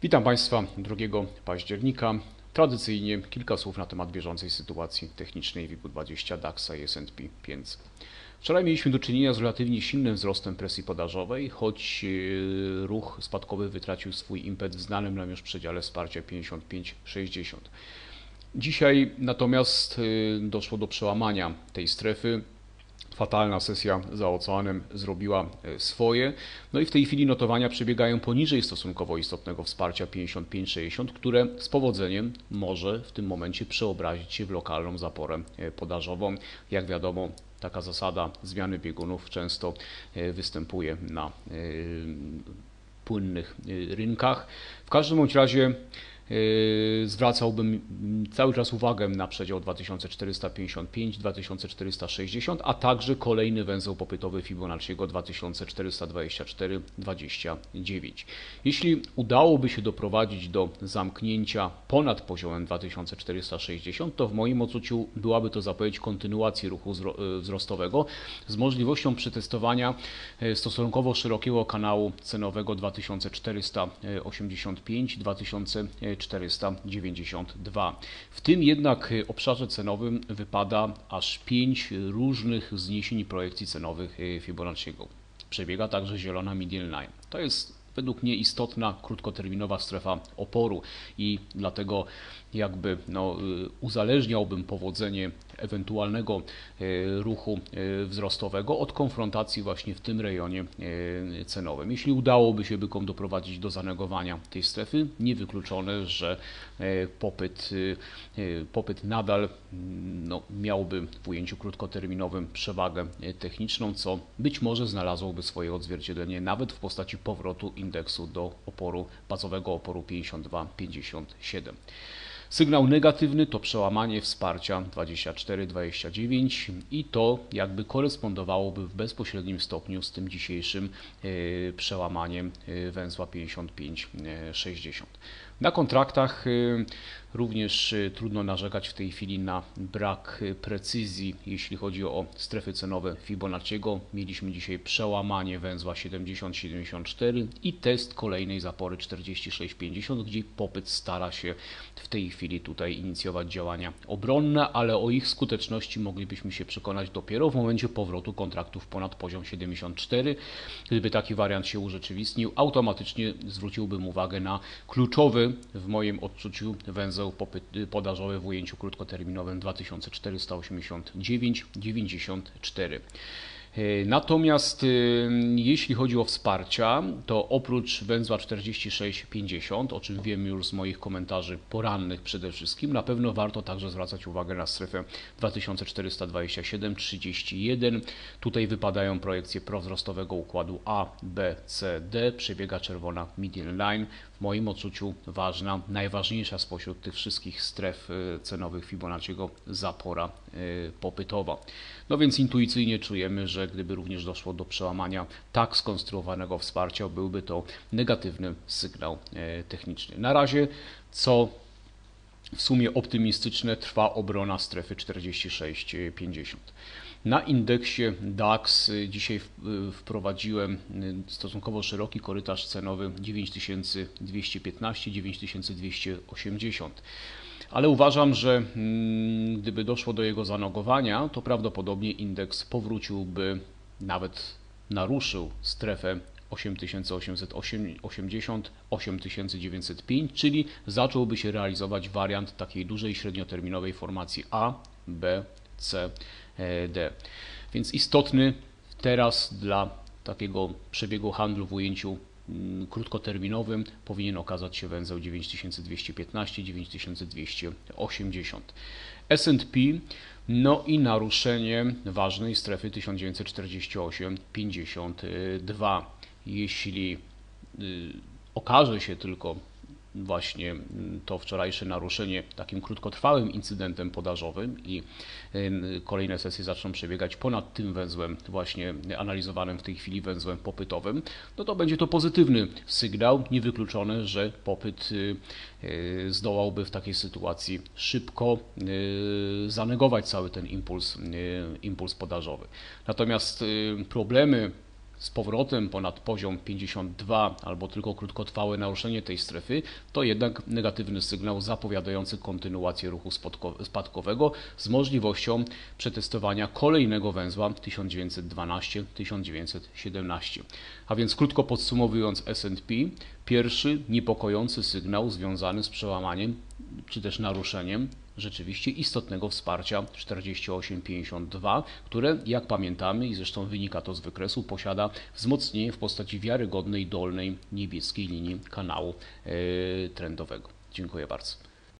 Witam Państwa 2 października. Tradycyjnie kilka słów na temat bieżącej sytuacji technicznej WIG20, DAX-a i S&P 500. Wczoraj mieliśmy do czynienia z relatywnie silnym wzrostem presji podażowej, choć ruch spadkowy wytracił swój impet w znanym nam już przedziale wsparcia 55-60. Dzisiaj natomiast doszło do przełamania tej strefy. Fatalna sesja za oceanem zrobiła swoje. No i w tej chwili notowania przebiegają poniżej stosunkowo istotnego wsparcia 55-60, które z powodzeniem może w tym momencie przeobrazić się w lokalną zaporę podażową. Jak wiadomo, taka zasada zmiany biegunów często występuje na płynnych rynkach. W każdym bądź razie zwracałbym cały czas uwagę na przedział 2455-2460, a także kolejny węzeł popytowy Fibonacciego 2424-29. Jeśli udałoby się doprowadzić do zamknięcia ponad poziomem 2460, to w moim odczuciu byłaby to zapowiedź kontynuacji ruchu wzrostowego z możliwością przetestowania stosunkowo szerokiego kanału cenowego 2485-2492. W tym jednak obszarze cenowym wypada aż 5 różnych zniesień projekcji cenowych Fibonacciego. Przebiega także zielona median line. To jest według mnie istotna, krótkoterminowa strefa oporu i dlatego uzależniałbym powodzenie ewentualnego ruchu wzrostowego od konfrontacji właśnie w tym rejonie cenowym. Jeśli udałoby się bykom doprowadzić do zanegowania tej strefy, niewykluczone, że popyt nadal miałby w ujęciu krótkoterminowym przewagę techniczną, co być może znalazłoby swoje odzwierciedlenie nawet w postaci powrotu indeksu do bazowego oporu 52-57. Sygnał negatywny to przełamanie wsparcia 24-29 i to jakby korespondowałoby w bezpośrednim stopniu z tym dzisiejszym przełamaniem węzła 55-60. Na kontraktach również trudno narzekać w tej chwili na brak precyzji, jeśli chodzi o strefy cenowe Fibonacciego. Mieliśmy dzisiaj przełamanie węzła 70-74 i test kolejnej zapory 46-50, gdzie popyt stara się w tej chwili tutaj inicjować działania obronne, ale o ich skuteczności moglibyśmy się przekonać dopiero w momencie powrotu kontraktów ponad poziom 74. Gdyby taki wariant się urzeczywistnił, automatycznie zwróciłbym uwagę na kluczowy w moim odczuciu węzeł podażowy w ujęciu krótkoterminowym 2489-94. Natomiast jeśli chodzi o wsparcia, to oprócz węzła 46-50, o czym wiem już z moich komentarzy porannych przede wszystkim, na pewno warto także zwracać uwagę na strefę 2427-31. Tutaj wypadają projekcje prowzrostowego układu A, B, C, D. Przebiega czerwona median line. W moim odczuciu ważna, najważniejsza spośród tych wszystkich stref cenowych Fibonacciego zapora popytowa. No więc intuicyjnie czujemy, że gdyby również doszło do przełamania tak skonstruowanego wsparcia, byłby to negatywny sygnał techniczny. Na razie, co w sumie optymistyczne, trwa obrona strefy 46-50. Na indeksie DAX dzisiaj wprowadziłem stosunkowo szeroki korytarz cenowy 9215-9280. Ale uważam, że gdyby doszło do jego zanogowania, to prawdopodobnie indeks powróciłby, nawet naruszył strefę 8880-8905, czyli zacząłby się realizować wariant takiej dużej średnioterminowej formacji A, B, C, D. Więc istotny teraz dla takiego przebiegu handlu w ujęciu krótkoterminowym powinien okazać się węzeł 9215-9280. S&P, no i naruszenie ważnej strefy 1948-52. Jeśli okaże się tylko właśnie to wczorajsze naruszenie takim krótkotrwałym incydentem podażowym i kolejne sesje zaczną przebiegać ponad tym węzłem właśnie analizowanym w tej chwili węzłem popytowym, no to będzie to pozytywny sygnał, niewykluczone, że popyt zdołałby w takiej sytuacji szybko zanegować cały ten impuls podażowy. Natomiast problemy z powrotem ponad poziom 52 albo tylko krótkotrwałe naruszenie tej strefy, to jednak negatywny sygnał zapowiadający kontynuację ruchu spadkowego z możliwością przetestowania kolejnego węzła 1912-1917. A więc krótko podsumowując S&P, pierwszy niepokojący sygnał związany z przełamaniem czy też naruszeniem rzeczywiście istotnego wsparcia 48,52, które, jak pamiętamy i zresztą wynika to z wykresu, posiada wzmocnienie w postaci wiarygodnej dolnej niebieskiej linii kanału trendowego. Dziękuję bardzo.